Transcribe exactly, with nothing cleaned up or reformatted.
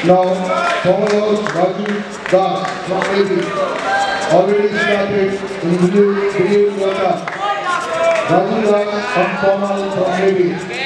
Now, follow Raju Das from Navy. Already started in blue, blue water. Raju Das and Pamal from Navy.